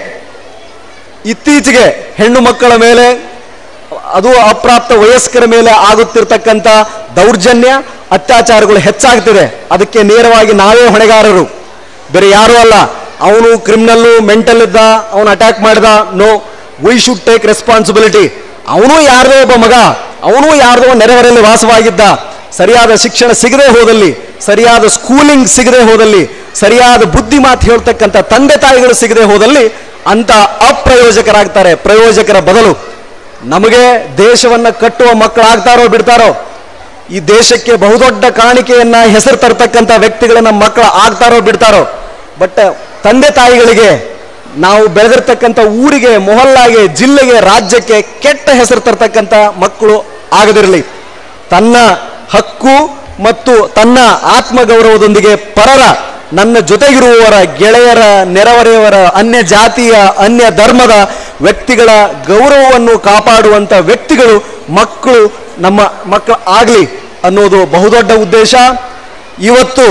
ಇತ್ತೀಚೆಗೆ ಹೆಣ್ಣು ಮಕ್ಕಳ ಮೇಲೆ, ಅದು ಅಪ್ರಾಪ್ತ ವಯಸ್ಕರ ಮೇಲೆ ಆಗುತ್ತಿರ್ತಕ್ಕಂಥ ದೌರ್ಜನ್ಯ, ಅತ್ಯಾಚಾರಗಳು ಹೆಚ್ಚಾಗ್ತಿದೆ. ಅದಕ್ಕೆ ನೇರವಾಗಿ ನಾವೇ ಹೊಣೆಗಾರರು, ಬೇರೆ ಯಾರೂ ಅಲ್ಲ. ಅವನು ಕ್ರಿಮಿನಲ್ಲು, ಮೆಂಟಲ್ ಇದ್ದ, ಅವನು ಅಟ್ಯಾಕ್ ಮಾಡಿದ, no, we should take responsibility. ಅವನು ಯಾರ್ದೋ ಒಬ್ಬ ಮಗ, ಅವನು ಯಾರ್ದೋ ನೆರೆಹೊರೆಯಲ್ಲಿ ವಾಸವಾಗಿದ್ದ. ಸರಿಯಾದ ಶಿಕ್ಷಣ ಸಿಗದೆ ಹೋದಲ್ಲಿ, ಸರಿಯಾದ ಸ್ಕೂಲಿಂಗ್ ಸಿಗದೆ ಹೋದಲ್ಲಿ, ಸರಿಯಾದ ಬುದ್ಧಿ ಮಾತು ಹೇಳ್ತಕ್ಕಂಥ ತಂದೆ ತಾಯಿಗಳು ಸಿಗದೆ ಹೋದಲ್ಲಿ ಅಂತ ಅಪ್ರಯೋಜಕರಾಗ್ತಾರೆ. ಪ್ರಯೋಜಕರ ಬದಲು ನಮಗೆ ದೇಶವನ್ನ ಕಟ್ಟುವ ಮಕ್ಕಳಾಗ್ತಾರೋ ಬಿಡ್ತಾರೋ, ಈ ದೇಶಕ್ಕೆ ಬಹುದೊಡ್ಡ ಕಾಣಿಕೆಯನ್ನ ಹೆಸರು ತರ್ತಕ್ಕಂಥ ವ್ಯಕ್ತಿಗಳನ್ನ ಮಕ್ಕಳು ಆಗ್ತಾರೋ ಬಿಡ್ತಾರೋ, ಬಟ್ ತಂದೆ ತಾಯಿಗಳಿಗೆ, ನಾವು ಬೆಳೆದಿರ್ತಕ್ಕಂಥ ಊರಿಗೆ, ಮೊಹಲ್ಲಾಗೆ, ಜಿಲ್ಲೆಗೆ, ರಾಜ್ಯಕ್ಕೆ ಕೆಟ್ಟ ಹೆಸರು ತರ್ತಕ್ಕಂಥ ಮಕ್ಕಳು ಆಗದಿರಲಿ. ತನ್ನ ಹಕ್ಕು ಮತ್ತು ತನ್ನ ಆತ್ಮಗೌರವದೊಂದಿಗೆ ಪರರ, ನನ್ನ ಜೊತೆಗಿರುವವರ, ಗೆಳೆಯರ, ನೆರೆಹೊರೆಯವರ, ಅನ್ಯ ಜಾತಿಯ, ಅನ್ಯ ಧರ್ಮದ ವ್ಯಕ್ತಿಗಳ ಗೌರವವನ್ನು ಕಾಪಾಡುವಂಥ ವ್ಯಕ್ತಿಗಳು ಮಕ್ಕಳು ನಮ್ಮ ಮಕ್ಕಳು ಆಗಲಿ ಅನ್ನೋದು ಬಹುದೊಡ್ಡ ಉದ್ದೇಶ. ಇವತ್ತು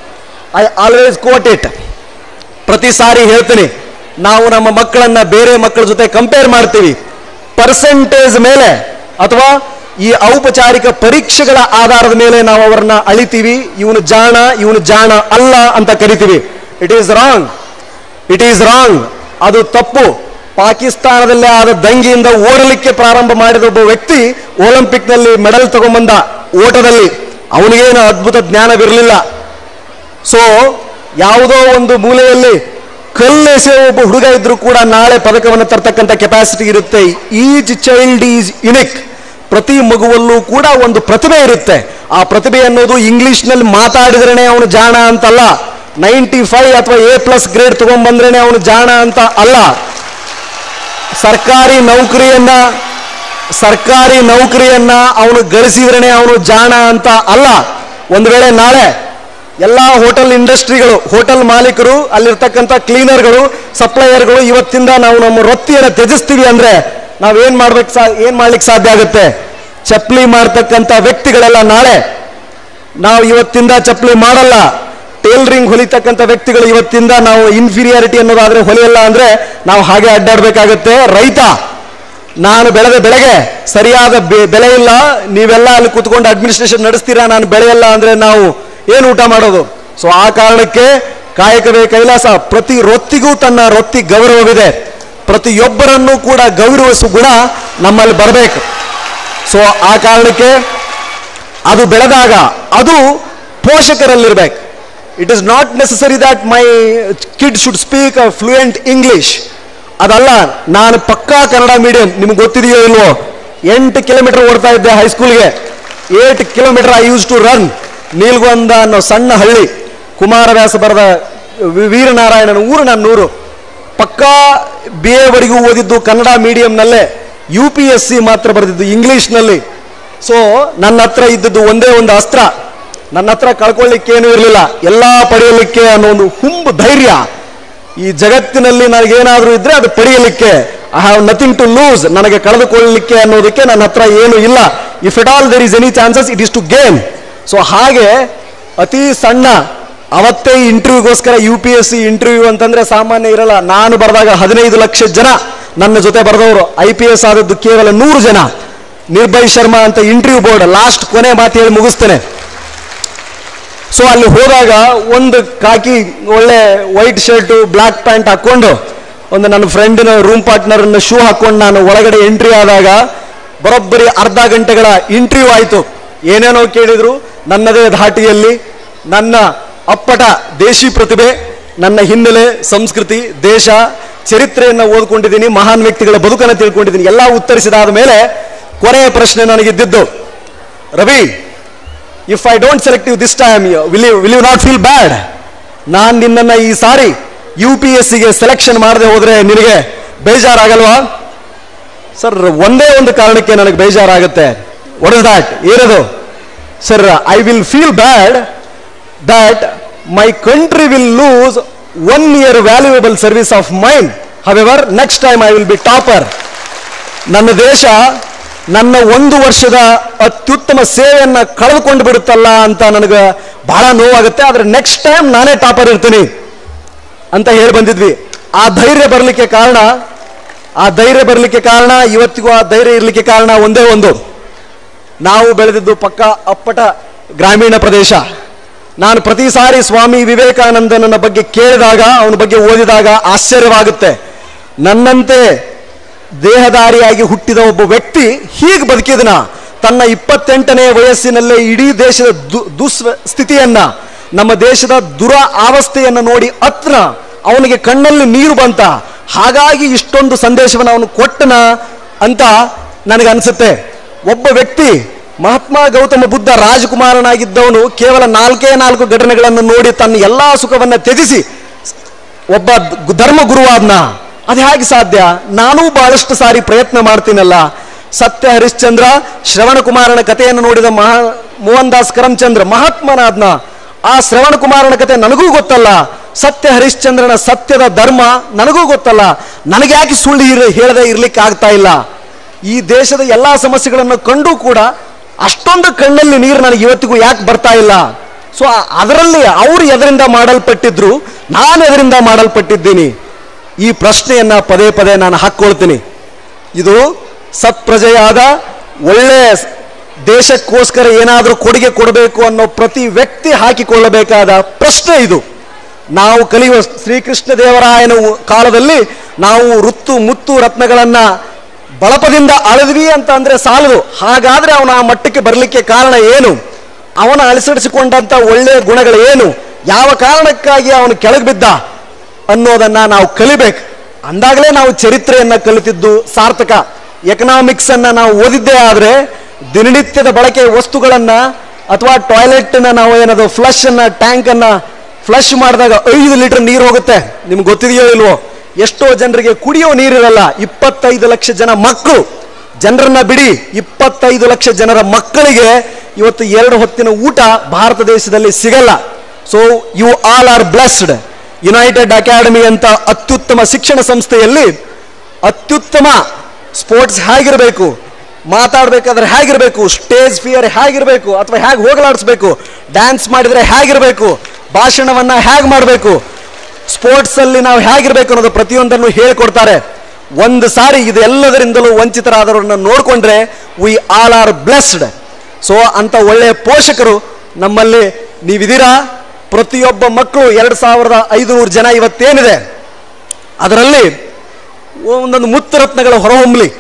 ಐ ಆಲ್ವೇಸ್ ಕೋಟ್ ಇಟ್, ಪ್ರತಿ ಸಾರಿ ಹೇಳ್ತೀನಿ, ನಾವು ನಮ್ಮ ಮಕ್ಕಳನ್ನ ಬೇರೆ ಮಕ್ಕಳ ಜೊತೆ ಕಂಪೇರ್ ಮಾಡ್ತೀವಿ. ಪರ್ಸೆಂಟೇಜ್ ಮೇಲೆ ಅಥವಾ ಈ ಔಪಚಾರಿಕ ಪರೀಕ್ಷೆಗಳ ಆಧಾರದ ಮೇಲೆ ನಾವು ಅವರನ್ನ ಅಳಿತೀವಿ. ಇವನು ಜಾಣ, ಇವನು ಜಾಣ ಅಲ್ಲ ಅಂತ ಕರಿತೀವಿ. It is wrong, it is wrong. ಅದು ತಪ್ಪು. ಪಾಕಿಸ್ತಾನದಲ್ಲೇ ಆದ ದಂಗೆಯಿಂದ ಓಡಲಿಕ್ಕೆ ಪ್ರಾರಂಭ ಮಾಡಿದ ಒಬ್ಬ ವ್ಯಕ್ತಿ ಒಲಿಂಪಿಕ್ನಲ್ಲಿ ಮೆಡಲ್ ತಗೊಂಬಂದ ಓಟದಲ್ಲಿ. ಅವನಿಗೇನು ಅದ್ಭುತ ಜ್ಞಾನವಿರಲಿಲ್ಲ. ಸೊ ಯಾವುದೋ ಒಂದು ಮೂಲೆಯಲ್ಲಿ ಕಲ್ಲೆಸೆ ಒಬ್ಬ ಹುಡುಗ ಇದ್ರೂ ಕೂಡ ನಾಳೆ ಪದಕವನ್ನು ತರ್ತಕ್ಕಂಥ ಕೆಪಾಸಿಟಿ ಇರುತ್ತೆ. Each child is unique. ಪ್ರತಿ ಮಗುವಲ್ಲೂ ಕೂಡ ಒಂದು ಪ್ರತಿಭೆ ಇರುತ್ತೆ. ಆ ಪ್ರತಿಭೆ ಅನ್ನೋದು ಇಂಗ್ಲಿಷ್ನಲ್ಲಿ ಮಾತಾಡಿದ್ರೇನೆ ಅವನು ಜಾಣ ಅಂತಲ್ಲ, ನೈಂಟಿ ಫೈವ್ ಅಥವಾ ಎ ಪ್ಲಸ್ ಗ್ರೇಡ್ ತಗೊಂಡ್ಬಂದ್ರೇನೆ ಅವನು ಜಾಣ ಅಂತ ಅಲ್ಲ, ಸರ್ಕಾರಿ ನೌಕರಿಯನ್ನ ಸರ್ಕಾರಿ ನೌಕರಿಯನ್ನ ಅವನು ಗಳಿಸಿದ್ರೇನೆ ಅವನು ಜಾಣ ಅಂತ ಅಲ್ಲ. ಒಂದು ವೇಳೆ ನಾಳೆ ಎಲ್ಲ ಹೋಟೆಲ್ ಇಂಡಸ್ಟ್ರಿಗಳು, ಹೋಟೆಲ್ ಮಾಲೀಕರು, ಅಲ್ಲಿರ್ತಕ್ಕಂಥ ಕ್ಲೀನರ್ಗಳು, ಸಪ್ಲೈಯರ್ಗಳು ಇವತ್ತಿಂದ ನಾವು ನಮ್ಮ ವೃತ್ತಿಯನ್ನು ತ್ಯಜಿಸ್ತೀವಿ ಅಂದ್ರೆ ನಾವೇನ್ ಮಾಡ್ಬೇಕು ಸಾ ಏನ್ ಮಾಡ್ಲಿಕ್ಕೆ ಸಾಧ್ಯ ಆಗುತ್ತೆ? ಚಪ್ಪಲಿ ಮಾಡ್ತಕ್ಕಂಥ ವ್ಯಕ್ತಿಗಳೆಲ್ಲ ನಾಳೆ ನಾವು ಇವತ್ತಿಂದ ಚಪ್ಪಲಿ ಮಾಡಲ್ಲ, ಟೇಲರಿಂಗ್ ಹೊಲಿತಕ್ಕಂಥ ವ್ಯಕ್ತಿಗಳು ಇವತ್ತಿಂದ ನಾವು ಇನ್ಫೀರಿಯಾರಿಟಿ ಅನ್ನೋದಾದ್ರೆ ಹೊಲಿಯಲ್ಲ ಅಂದ್ರೆ ನಾವು ಹಾಗೆ ಅಡ್ಡಾಡ್ಬೇಕಾಗತ್ತೆ. ರೈತ, ನಾನು ಬೆಳೆದ ಬೆಳೆಗೆ ಸರಿಯಾದ ಬೆಲೆ ಇಲ್ಲ, ನೀವೆಲ್ಲ ಅಲ್ಲಿ ಕೂತ್ಕೊಂಡು ಅಡ್ಮಿನಿಸ್ಟ್ರೇಷನ್ ನಡೆಸ್ತೀರಾ, ನಾನು ಬೆಳೆಯಲ್ಲ ಅಂದ್ರೆ ನಾವು ಏನು ಊಟ ಮಾಡೋದು? ಸೊ ಆ ಕಾರಣಕ್ಕೆ ಕಾಯಕವೇ ಕೈಲಾಸ. ಪ್ರತಿ ವೃತ್ತಿಗೂ ತನ್ನ ವೃತ್ತಿ ಗೌರವವಿದೆ. ಪ್ರತಿಯೊಬ್ಬರನ್ನು ಕೂಡ ಗೌರವಿಸುವ ಗುಣ ನಮ್ಮಲ್ಲಿ ಬರಬೇಕು. ಸೊ ಆ ಕಾರಣಕ್ಕೆ ಅದು ಬೆಳೆದಾಗ ಅದು ಪೋಷಕರಲ್ಲಿರ್ಬೇಕು. It is not necessary that my kid should speak a fluent English. ಅದಲ್ಲ, ನಾನು ಪಕ್ಕಾ ಕನ್ನಡ ಮೀಡಿಯಂ. ನಿಮ್ಗೆ ಗೊತ್ತಿದೆಯೋ ಇಲ್ವೋ, ಎಂಟು ಕಿಲೋಮೀಟರ್ ಓಡ್ತಾ ಇದ್ದೆ ಹೈಸ್ಕೂಲ್ಗೆ. Eight kilometre I use to run. Nilgonda ಅನ್ನೋ ಸಣ್ಣ ಹಳ್ಳಿ, ಕುಮಾರವ್ಯಾಸ ಬರೆದ ವೀರನಾರಾಯಣನ ಊರು ನನ್ನೂರು. ಪಕ್ಕಾ ಬಿ ಎವರೆಗೂ ಓದಿದ್ದು ಕನ್ನಡ ಮೀಡಿಯಂನಲ್ಲೇ, ಯು ಪಿ ಎಸ್ ಸಿ ಮಾತ್ರ ಬರೆದಿದ್ದು ಇಂಗ್ಲಿಷ್ನಲ್ಲಿ. ಸೊ ನನ್ನ ಹತ್ರ ಇದ್ದದ್ದು ಒಂದೇ ಒಂದು ಅಸ್ತ್ರ, ನನ್ನ ಹತ್ರ ಕಳ್ಕೊಳ್ಳಿಕ್ಕೆ ಏನೂ ಇರಲಿಲ್ಲ, ಎಲ್ಲ ಪಡೆಯಲಿಕ್ಕೆ ಅನ್ನೋ ಒಂದು ಹುಂಬು ಧೈರ್ಯ. ಈ ಜಗತ್ತಿನಲ್ಲಿ ನನಗೇನಾದರೂ ಇದ್ರೆ ಅದು ಪಡೆಯಲಿಕ್ಕೆ. I have nothing to lose. ನನಗೆ ಕಳೆದುಕೊಳ್ಳಲಿಕ್ಕೆ ಅನ್ನೋದಕ್ಕೆ ನನ್ನ ಹತ್ರ ಏನು ಇಲ್ಲ. If it all there is any chances it is to gain. So ಹಾಗೆ ಅತಿ ಸಣ್ಣ ಅವತ್ತೇ ಇಂಟರ್ವ್ಯೂಗೋಸ್ಕರ, U P S C interview ಅಂತಂದ್ರೆ ಸಾಮಾನ್ಯ ಇರಲ್ಲ. ನಾನು ಬರೆದಾಗ ಹದಿನೈದು ಲಕ್ಷ ಜನ ನನ್ನ ಜೊತೆ ಬರೆದವರು, ಐ ಪಿ ಎಸ್ ಆದದ್ದು ಕೇವಲ ನೂರು ಜನ. ನಿರ್ಭಯ್ ಶರ್ಮಾ ಅಂತ ಇಂಟರ್ವ್ಯೂ ಬೋರ್ಡ್. ಲಾಸ್ಟ್ ಕೊನೆ ಮಾತು ಹೇಳಿ ಮುಗಿಸ್ತೇನೆ. ಸೊ ಅಲ್ಲಿ ಹೋದಾಗ ಒಂದು ಕಾಕಿ ಒಳ್ಳೆ ವೈಟ್ ಶರ್ಟು ಬ್ಲ್ಯಾಕ್ ಪ್ಯಾಂಟ್ ಹಾಕೊಂಡು ಒಂದು ನನ್ನ ಫ್ರೆಂಡಿನ ರೂಮ್ ಪಾರ್ಟ್ನರ್ನ ಶೂ ಹಾಕೊಂಡು ನಾನು ಒಳಗಡೆ ಎಂಟ್ರಿ ಆದಾಗ ಬರೋಬ್ಬರಿ ಅರ್ಧ ಗಂಟೆಗಳ ಇಂಟರ್ವ್ಯೂ ಆಯಿತು. ಏನೇನೋ ಕೇಳಿದ್ರು ನನ್ನದೇ ಧಾಟಿಯಲ್ಲಿ. ನನ್ನ ಅಪ್ಪಟ ದೇಶಿ ಪ್ರತಿಭೆ, ನನ್ನ ಹಿನ್ನೆಲೆ, ಸಂಸ್ಕೃತಿ, ದೇಶ, ಚರಿತ್ರೆಯನ್ನು ಓದ್ಕೊಂಡಿದ್ದೀನಿ, ಮಹಾನ್ ವ್ಯಕ್ತಿಗಳ ಬದುಕನ್ನು ತಿಳ್ಕೊಂಡಿದ್ದೀನಿ. ಎಲ್ಲ ಉತ್ತರಿಸಿದಾದ ಮೇಲೆ ಕೊನೆಯ ಪ್ರಶ್ನೆ ನನಗಿದ್ದಿದ್ದು, Ravi, if I don't select you this time will you will you not feel bad? ನಾನು ನಿನ್ನನ್ನು ಈ ಸಾರಿ ಯು ಪಿ ಎಸ್ ಸಿಗೆ ಸೆಲೆಕ್ಷನ್ ಮಾಡದೆ ಹೋದ್ರೆ ನಿನಗೆ ಬೇಜಾರಾಗಲ್ವಾ? ಸರ್, ಒಂದೇ ಒಂದು ಕಾರಣಕ್ಕೆ ನನಗೆ ಬೇಜಾರಾಗುತ್ತೆ. What is that? ಏನದು? Sir, I will feel bad that my country will lose one year valuable service of mine. However, next time I will be topper. ನನ್ನ ದೇಶ ನನ್ನ ಒಂದು ವರ್ಷದ ಅತ್ಯುತ್ತಮ ಸೇವೆಯನ್ನು ಕಳೆದುಕೊಂಡು ಬಿಡುತ್ತಲ್ಲ ಅಂತ ನನಗೆ ಬಹಳ ನೋವಾಗುತ್ತೆ. ಆದರೆ ನೆಕ್ಸ್ಟ್ ಟೈಮ್ ನಾನೇ ಟಾಪರ್ ಇರ್ತೀನಿ ಅಂತ ಹೇಳಿ ಬಂದಿದ್ವಿ. ಆ ಧೈರ್ಯ ಬರಲಿಕ್ಕೆ ಕಾರಣ ಆ ಧೈರ್ಯ ಬರಲಿಕ್ಕೆ ಕಾರಣ ಇವತ್ತಿಗೂ ಆ ಧೈರ್ಯ ಇರಲಿಕ್ಕೆ ಕಾರಣ ಒಂದೇ ಒಂದು, ನಾವು ಬೆಳೆದಿದ್ದು ಪಕ್ಕ ಅಪ್ಪಟ ಗ್ರಾಮೀಣ ಪ್ರದೇಶ. ನಾನು ಪ್ರತಿ ಸಾರಿ ಸ್ವಾಮಿ ವಿವೇಕಾನಂದನ ಬಗ್ಗೆ ಕೇಳಿದಾಗ, ಅವನ ಬಗ್ಗೆ ಓದಿದಾಗ ಆಶ್ಚರ್ಯವಾಗುತ್ತೆ. ನನ್ನಂತೆ ದೇಹದಾರಿಯಾಗಿ ಹುಟ್ಟಿದ ಒಬ್ಬ ವ್ಯಕ್ತಿ ಹೀಗೆ ಬದುಕಿದನ. ತನ್ನ ಇಪ್ಪತ್ತೆಂಟನೇ ವಯಸ್ಸಿನಲ್ಲೇ ಇಡೀ ದೇಶದ ದು ದುಸ್ಥಿತಿಯನ್ನ, ನಮ್ಮ ದೇಶದ ದುರ ಅವಸ್ಥೆಯನ್ನು ನೋಡಿ ಅತ್ರ ಅವನಿಗೆ ಕಣ್ಣಲ್ಲಿ ನೀರು ಬಂತ. ಹಾಗಾಗಿ ಇಷ್ಟೊಂದು ಸಂದೇಶವನ್ನು ಅವನು ಕೊಟ್ಟನ ಅಂತ ನನಗೆ ಅನಿಸುತ್ತೆ. ಒಬ್ಬ ವ್ಯಕ್ತಿ, ಮಹಾತ್ಮ ಗೌತಮ ಬುದ್ಧ ರಾಜಕುಮಾರನಾಗಿದ್ದವನು ಕೇವಲ ನಾಲ್ಕೇ ನಾಲ್ಕು ಘಟನೆಗಳನ್ನು ನೋಡಿ ತನ್ನ ಎಲ್ಲಾ ಸುಖವನ್ನ ತ್ಯಜಿಸಿ ಒಬ್ಬ ಧರ್ಮ ಗುರುವಾದ್ನ. ಅದು ಹೇಗೆ ಸಾಧ್ಯ? ನಾನೂ ಬಹಳಷ್ಟು ಸಾರಿ ಪ್ರಯತ್ನ ಮಾಡ್ತೀನಲ್ಲ. ಸತ್ಯ ಹರಿಶ್ಚಂದ್ರ, ಶ್ರವಣ ಕುಮಾರನ ಕಥೆಯನ್ನು ನೋಡಿದ ಮಹಾ ಮೋಹನ್ ದಾಸ್ ಕರಮ್ಚಂದ್ರ ಮಹಾತ್ಮನಾದ್ನ. ಆ ಶ್ರವಣ ಕುಮಾರನ ಕಥೆ ನನಗೂ ಗೊತ್ತಲ್ಲ, ಸತ್ಯ ಹರಿಶ್ಚಂದ್ರನ ಸತ್ಯದ ಧರ್ಮ ನನಗೂ ಗೊತ್ತಲ್ಲ. ನನಗೆ ಯಾಕೆ ಸುಳ್ಳು ಹೇಳದೆ ಇರ್ಲಿಕ್ಕೆ ಆಗ್ತಾ ಇಲ್ಲ? ಈ ದೇಶದ ಎಲ್ಲಾ ಸಮಸ್ಯೆಗಳನ್ನು ಕಂಡು ಕೂಡ ಅಷ್ಟೊಂದು ಕಣ್ಣಲ್ಲಿ ನೀರು ನನಗೆ ಇವತ್ತಿಗೂ ಯಾಕೆ ಬರ್ತಾ ಇಲ್ಲ? ಸೊ ಅದರಲ್ಲಿ ಅವರು ಎದರಿಂದ ಮಾಡಲ್ಪಟ್ಟಿದ್ರು, ನಾನು ಎದರಿಂದ ಮಾಡಲ್ಪಟ್ಟಿದ್ದೀನಿ? ಈ ಪ್ರಶ್ನೆಯನ್ನ ಪದೇ ಪದೇ ನಾನು ಹಾಕ್ಕೊಳ್ತೀನಿ. ಇದು ಸತ್ಪ್ರಜೆಯಾದ ಒಳ್ಳೆ ದೇಶಕ್ಕೋಸ್ಕರ ಏನಾದರೂ ಕೊಡುಗೆ ಕೊಡಬೇಕು ಅನ್ನೋ ಪ್ರತಿ ವ್ಯಕ್ತಿ ಹಾಕಿಕೊಳ್ಳಬೇಕಾದ ಪ್ರಶ್ನೆ ಇದು. ನಾವು ಕಲಿಯುವ ಶ್ರೀಕೃಷ್ಣ ದೇವರಾಯನ ಕಾಲದಲ್ಲಿ ನಾವು ಋತ್ತು ಮುತ್ತು ರತ್ನಗಳನ್ನ ಬಳಪದಿಂದ ಅಳೆದ್ವಿ ಅಂತ ಅಂದ್ರೆ ಸಾಲದು. ಹಾಗಾದ್ರೆ ಅವನ ಆ ಮಟ್ಟಕ್ಕೆ ಬರಲಿಕ್ಕೆ ಕಾರಣ ಏನು? ಅವನ ಅಳಿಸಿಡಿಸಿಕೊಂಡಂತ ಒಳ್ಳೆಯ ಗುಣಗಳು ಏನು? ಯಾವ ಕಾರಣಕ್ಕಾಗಿ ಅವನು ಕೆಳಗೆ ಬಿದ್ದ ಅನ್ನೋದನ್ನ ನಾವು ಕಲಿಬೇಕು. ಅಂದಾಗಲೇ ನಾವು ಚರಿತ್ರೆಯನ್ನ ಕಲಿತಿದ್ದು ಸಾರ್ಥಕ. ಎಕನಾಮಿಕ್ಸ್ ಅನ್ನ ನಾವು ಓದಿದ್ದೇ ಆದ್ರೆ ದಿನನಿತ್ಯದ ಬಳಕೆ ವಸ್ತುಗಳನ್ನ ಅಥವಾ ಟಾಯ್ಲೆಟ್ ನ ನಾವು ಏನದು ಫ್ಲಶ್ ಅನ್ನ ಟ್ಯಾಂಕ್ ಅನ್ನ ಫ್ಲಶ್ ಮಾಡಿದಾಗ ಐದು ಲೀಟರ್ ನೀರು ಹೋಗುತ್ತೆ. ನಿಮ್ಗೆ ಗೊತ್ತಿದೆಯೋ ಇಲ್ವೋ? ಎಷ್ಟೋ ಜನರಿಗೆ ಕುಡಿಯೋ ನೀರಿರಲ್ಲ. ಇಪ್ಪತ್ತೈದು ಲಕ್ಷ ಜನ ಮಕ್ಕಳು, ಜನರನ್ನ ಬಿಡಿ, ಇಪ್ಪತ್ತೈದು ಲಕ್ಷ ಜನರ ಮಕ್ಕಳಿಗೆ ಇವತ್ತು ಎರಡು ಹೊತ್ತಿನ ಊಟ ಭಾರತ ದೇಶದಲ್ಲಿ ಸಿಗಲ್ಲ. So you all are blessed. United Academy ಅಂತ ಅತ್ಯುತ್ತಮ ಶಿಕ್ಷಣ ಸಂಸ್ಥೆಯಲ್ಲಿ ಅತ್ಯುತ್ತಮ ಸ್ಪೋರ್ಟ್ಸ್ ಹೇಗಿರಬೇಕು, ಮಾತಾಡಬೇಕಾದ್ರೆ ಹೇಗಿರಬೇಕು, ಸ್ಟೇಜ್ ಫಿಯರ್ ಹೇಗಿರಬೇಕು ಅಥವಾ ಹೇಗೆ ಹೋಗಲಾಡಿಸ್ಬೇಕು, ಡ್ಯಾನ್ಸ್ ಮಾಡಿದ್ರೆ ಹೇಗಿರಬೇಕು, ಭಾಷಣವನ್ನ ಹೇಗೆ ಮಾಡಬೇಕು, ಸ್ಪೋರ್ಟ್ಸ್ ಅಲ್ಲಿ ನಾವು ಹೇಗಿರ್ಬೇಕು ಅನ್ನೋದು ಪ್ರತಿಯೊಂದನ್ನು ಹೇಳಿಕೊಡ್ತಾರೆ. ಒಂದು ಸಾರಿ ಇದೆಲ್ಲದರಿಂದಲೂ ವಂಚಿತರಾದವರನ್ನ ನೋಡಿಕೊಂಡ್ರೆ we all are blessed. So ಅಂತ ಒಳ್ಳೆಯ ಪೋಷಕರು ನಮ್ಮಲ್ಲಿ ನೀವಿದ್ದೀರಾ. ಪ್ರತಿಯೊಬ್ಬ ಮಕ್ಕಳು ಎರಡು ಸಾವಿರದ ಐದುನೂರು ಜನ ಇವತ್ತೇನಿದೆ ಅದರಲ್ಲಿ ಒಂದೊಂದು ಮುತ್ತು ರತ್ನಗಳು ಹೊರಹೊಮ್ಮಲಿ,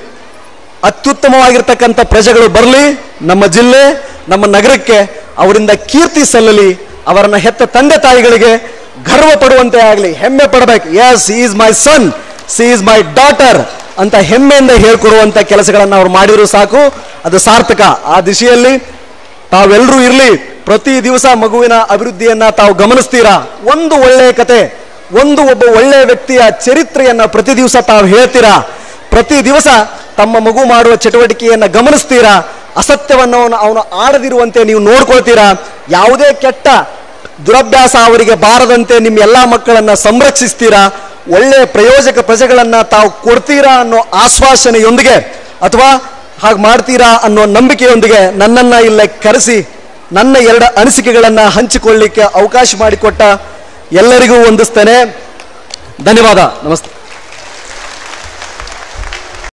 ಅತ್ಯುತ್ತಮವಾಗಿರ್ತಕ್ಕಂಥ ಪ್ರಜೆಗಳು ಬರಲಿ ನಮ್ಮ ಜಿಲ್ಲೆ ನಮ್ಮ ನಗರಕ್ಕೆ, ಅವರಿಂದ ಕೀರ್ತಿ ಸಲ್ಲಲಿ, ಅವರನ್ನ ಹೆತ್ತ ತಂದೆ ತಾಯಿಗಳಿಗೆ ಗರ್ವ ಪಡುವಂತೆ ಆಗಲಿ, ಹೆಮ್ಮೆ ಪಡಬೇಕು. This is my son, she is my daughter ಅಂತ ಹೆಮ್ಮೆಯಿಂದ ಹೇಳ್ಕೊಡುವಂತ ಕೆಲಸಗಳನ್ನು ಅವ್ರು ಮಾಡಿದ್ರು ಸಾಕು, ಅದು ಸಾರ್ಥಕ. ಆ ದಿಶೆಯಲ್ಲಿ ತಾವೆಲ್ಲರೂ ಇರಲಿ. ಪ್ರತಿ ದಿವಸ ಮಗುವಿನ ಅಭಿವೃದ್ಧಿಯನ್ನ ತಾವು ಗಮನಿಸ್ತೀರಾ. ಒಂದು ಒಳ್ಳೆಯ ಕತೆ, ಒಂದು ಒಬ್ಬ ಒಳ್ಳೆಯ ವ್ಯಕ್ತಿಯ ಚರಿತ್ರೆಯನ್ನ ಪ್ರತಿ ದಿವಸ ತಾವು ಹೇಳ್ತೀರಾ. ಪ್ರತಿ ದಿವಸ ತಮ್ಮ ಮಗು ಮಾಡುವ ಚಟುವಟಿಕೆಯನ್ನ ಗಮನಿಸ್ತೀರಾ. ಅಸತ್ಯವನ್ನು ಅವನು ಆಡದಿರುವಂತೆ ನೀವು ನೋಡ್ಕೊಳ್ತೀರಾ. ಯಾವುದೇ ಕೆಟ್ಟ ದುರಭ್ಯಾಸ ಅವರಿಗೆ ಬಾರದಂತೆ ನಿಮ್ಮ ಎಲ್ಲಾ ಮಕ್ಕಳನ್ನ ಸಂರಕ್ಷಿಸ್ತೀರಾ. ಒಳ್ಳೆಯ ಪ್ರಯೋಜಕ ಪ್ರಜೆಗಳನ್ನ ತಾವು ಕೊಡ್ತೀರಾ ಅನ್ನೋ ಆಶ್ವಾಸನೆಯೊಂದಿಗೆ ಅಥವಾ ಹಾಗೆ ಮಾಡ್ತೀರಾ ಅನ್ನೋ ನಂಬಿಕೆಯೊಂದಿಗೆ ನನ್ನನ್ನ ಇಲ್ಲೇ ಕರೆಸಿ ನನ್ನ ಎರಡು ಅನಿಸಿಕೆಗಳನ್ನ ಹಂಚಿಕೊಳ್ಳಿಕ್ಕೆ ಅವಕಾಶ ಮಾಡಿಕೊಟ್ಟ ಎಲ್ಲರಿಗೂ ವಂದಿಸ್ತೇನೆ. ಧನ್ಯವಾದ. ನಮಸ್ತೆ.